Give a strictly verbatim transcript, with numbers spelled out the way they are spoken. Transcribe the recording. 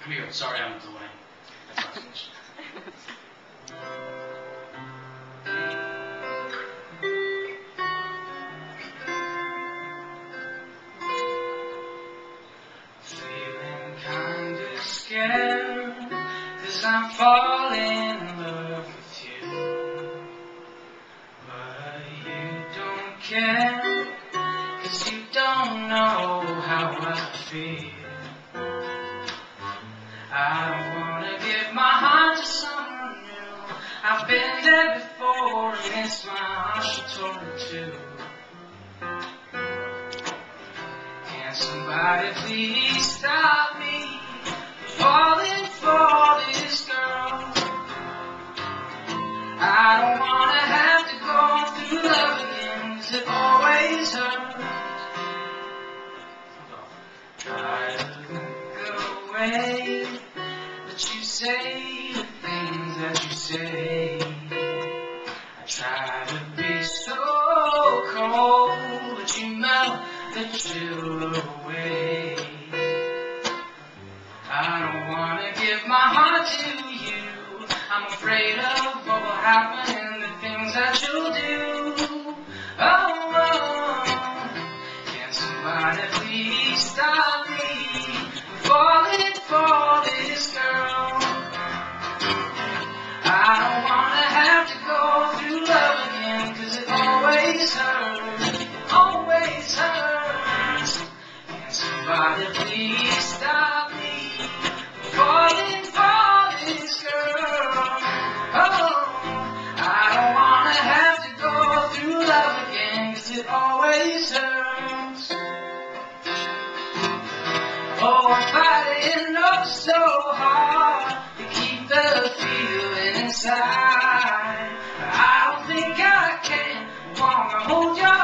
Here we go. Sorry, I'm delaying. That's not finished. Feeling kinda scared, 'cause I'm falling in love with you. But you don't care, 'cause you don't know how I feel. I don't wanna give my heart to someone new. I've been there before, and it's my heart torn too. Can somebody please stop me falling for this girl? I don't wanna have to go through love again, 'cause it always hurts. Try to look away, but you say the things that you say. I try to be so cold, but you melt the chill away. I don't wanna give my heart to you. I'm afraid of what will happen and the things that you'll do. Oh, oh. Can somebody please stop me falling for this girl? I don't wanna have to go through love again, 'cause it always hurts, it always hurts. Can somebody please stop me falling for this girl? Oh, I don't wanna have to go through love again, 'cause it always hurts. Oh, I'm fighting up so hard to keep the feeling inside. I don't think I can wanna hold your